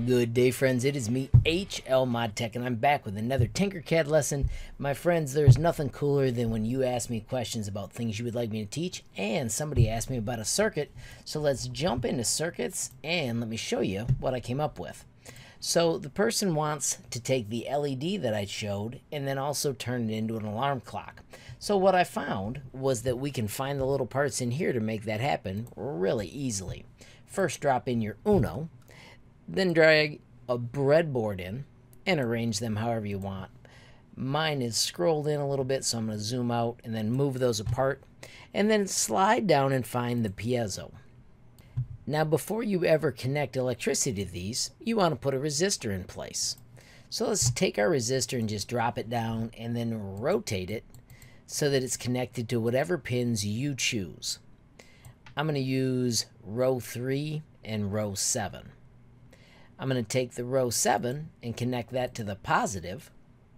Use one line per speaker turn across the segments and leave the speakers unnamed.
Good day, friends. It is me, HLModTech, and I'm back with another Tinkercad lesson. My friends, there's nothing cooler than when you ask me questions about things you would like me to teach, and somebody asked me about a circuit. So let's jump into circuits, and let me show you what I came up with. So the person wants to take the LED that I showed and then also turn it into an alarm clock. So what I found was that we can find the little parts in here to make that happen really easily. First, drop in your Uno. Then drag a breadboard in and arrange them however you want. Mine is scrolled in a little bit, so I'm going to zoom out and then move those apart. And then slide down and find the piezo. Now before you ever connect electricity to these, you want to put a resistor in place. So let's take our resistor and just drop it down and then rotate it so that it's connected to whatever pins you choose. I'm going to use row 3 and row 7. I'm going to take the row 7 and connect that to the positive.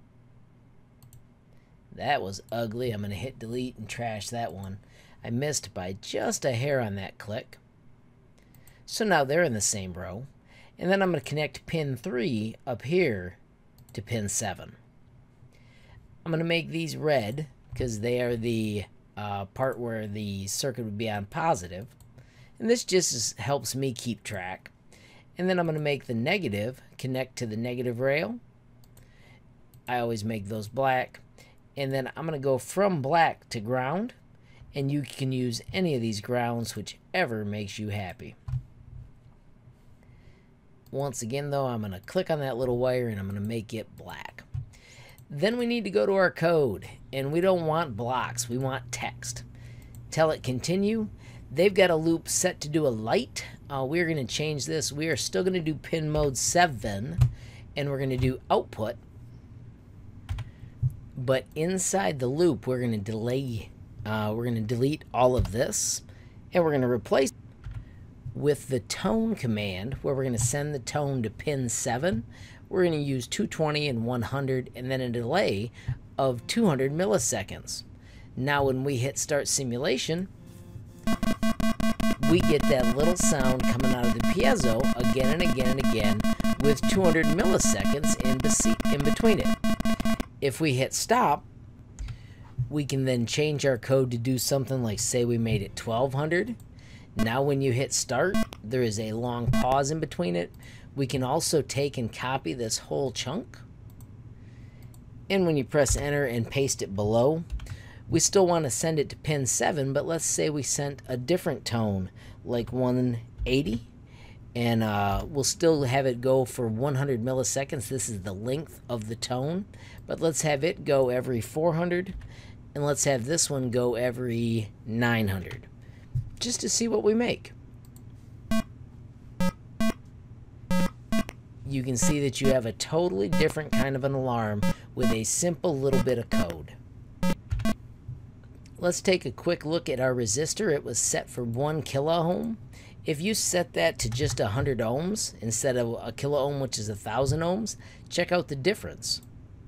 That was ugly. I'm going to hit delete and trash that one. I missed by just a hair on that click. So now they're in the same row. And then I'm going to connect pin 3 up here to pin 7. I'm going to make these red because they are the part where the circuit would be on positive. And this just helps me keep track. And then I'm going to make the negative connect to the negative rail. I always make those black. And then I'm going to go from black to ground. And you can use any of these grounds, whichever makes you happy. Once again, though, I'm going to click on that little wire and I'm going to make it black. Then we need to go to our code. And we don't want blocks. We want text. Tell it continue. They've got a loop set to do a light. We're going to change this. We are still going to do pin mode 7, and we're going to do output. But inside the loop, we're going to delete all of this, and we're going to replace with the tone command, where we're going to send the tone to pin 7. We're going to use 220 and 100, and then a delay of 200 milliseconds. Now, when we hit start simulation, we get that little sound coming out of the piezo again and again and again with 200 milliseconds in between it. If we hit stop, we can then change our code to do something like, say we made it 1200. Now when you hit start, there is a long pause in between it. We can also take and copy this whole chunk. And when you press enter and paste it below, we still want to send it to pin 7, but let's say we sent a different tone, like 180, and we'll still have it go for 100 milliseconds. This is the length of the tone, but let's have it go every 400, and let's have this one go every 900, just to see what we make. You can see that you have a totally different kind of an alarm with a simple little bit of code. Let's take a quick look at our resistor. It was set for 1 kilo ohm. If you set that to just 100 ohms instead of a kilo ohm, which is 1,000 ohms, check out the difference.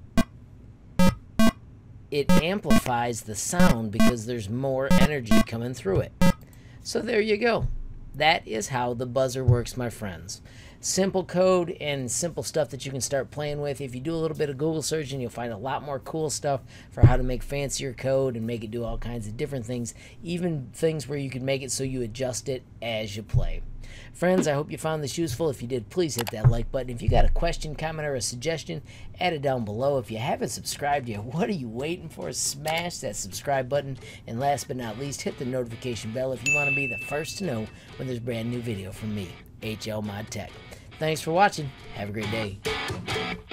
It amplifies the sound because there's more energy coming through it. So there you go. That is how the buzzer works, my friends. Simple code and simple stuff that you can start playing with. If you do a little bit of Google searching, you'll find a lot more cool stuff for how to make fancier code and make it do all kinds of different things, even things where you can make it so you adjust it as you play. Friends, I hope you found this useful. If you did, please hit that like button. If you got a question, comment, or a suggestion, add it down below. If you haven't subscribed yet, what are you waiting for? Smash that subscribe button. And last but not least, hit the notification bell if you want to be the first to know when there's a brand new video from me, HLModTech. Thanks for watching. Have a great day.